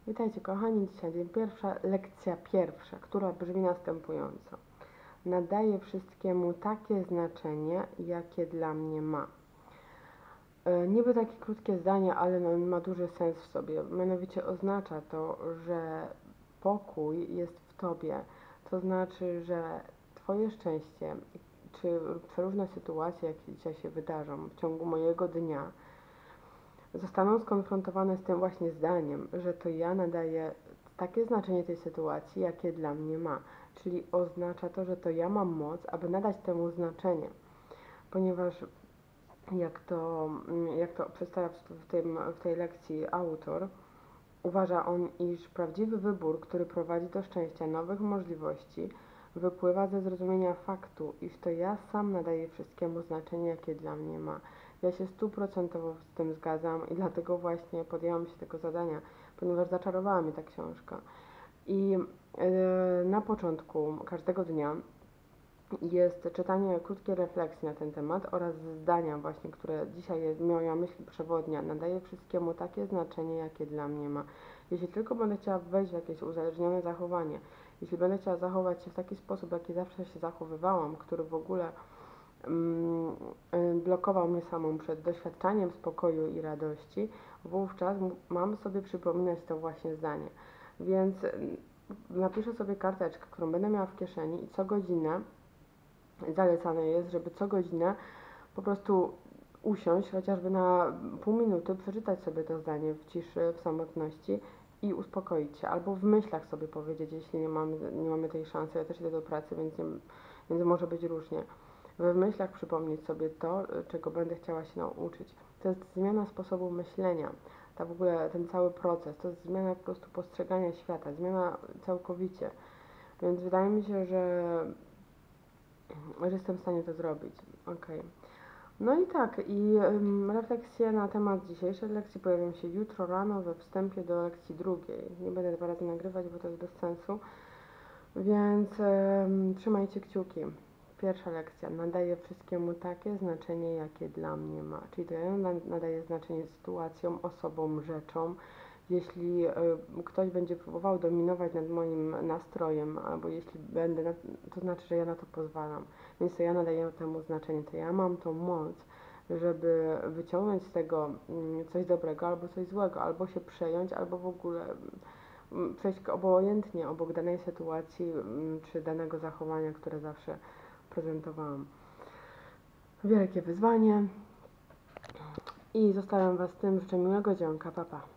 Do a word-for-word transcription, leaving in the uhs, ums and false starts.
Witajcie kochani, dzisiaj dzień pierwsza, lekcja pierwsza, która brzmi następująco. Nadaję wszystkiemu takie znaczenie, jakie dla mnie ma. E, niby takie krótkie zdanie, ale no, ma duży sens w sobie. Mianowicie oznacza to, że pokój jest w Tobie. To znaczy, że Twoje szczęście, czy różne sytuacje, jakie dzisiaj się wydarzą w ciągu mojego dnia, zostaną skonfrontowane z tym właśnie zdaniem, że to ja nadaję takie znaczenie tej sytuacji, jakie dla mnie ma. Czyli oznacza to, że to ja mam moc, aby nadać temu znaczenie. Ponieważ jak to, jak to przedstawia w, tym, w tej lekcji autor, uważa on, iż prawdziwy wybór, który prowadzi do szczęścia nowych możliwości, wypływa ze zrozumienia faktu, iż to ja sam nadaję wszystkiemu znaczenie, jakie dla mnie ma. Ja się stuprocentowo z tym zgadzam i dlatego właśnie podjęłam się tego zadania, ponieważ zaczarowała mnie ta książka. I yy, na początku każdego dnia jest czytanie krótkiej refleksji na ten temat oraz zdania właśnie, które dzisiaj jest moja myśl przewodnia. Nadaję wszystkiemu takie znaczenie, jakie dla mnie ma. Jeśli tylko będę chciała wejść w jakieś uzależnione zachowanie, jeśli będę chciała zachować się w taki sposób, jaki zawsze się zachowywałam, który w ogóle mm, blokował mnie samą przed doświadczaniem spokoju i radości, wówczas mam sobie przypominać to właśnie zdanie. Więc napiszę sobie karteczkę, którą będę miała w kieszeni i co godzinę zalecane jest, żeby co godzinę po prostu usiąść, chociażby na pół minuty, przeczytać sobie to zdanie w ciszy, w samotności i uspokoić się, albo w myślach sobie powiedzieć, jeśli nie mamy, nie mamy tej szansy. Ja też idę do pracy, więc, nie, więc może być różnie. We myślach przypomnieć sobie to, czego będę chciała się nauczyć. To jest zmiana sposobu myślenia. Ta w ogóle, ten cały proces, to jest zmiana po prostu postrzegania świata, zmiana całkowicie. Więc wydaje mi się, że że jestem w stanie to zrobić. Ok. No i tak, i um, refleksje na temat dzisiejszej lekcji pojawią się jutro rano we wstępie do lekcji drugiej. Nie będę dwa razy nagrywać, bo to jest bez sensu. Więc um, trzymajcie kciuki. Pierwsza lekcja. Nadaję wszystkiemu takie znaczenie, jakie dla mnie ma. Czyli to ja nadaję znaczenie sytuacjom, osobom, rzeczom. Jeśli y, ktoś będzie próbował dominować nad moim nastrojem, albo jeśli będę, na, to znaczy, że ja na to pozwalam. Więc to ja nadaję temu znaczenie, to ja mam tą moc, żeby wyciągnąć z tego y, coś dobrego albo coś złego, albo się przejąć, albo w ogóle y, przejść obojętnie obok danej sytuacji y, czy danego zachowania, które zawsze prezentowałam. Wielkie wyzwanie i zostawiam Was z tym. Życzę miłego dzionka. Pa, pa.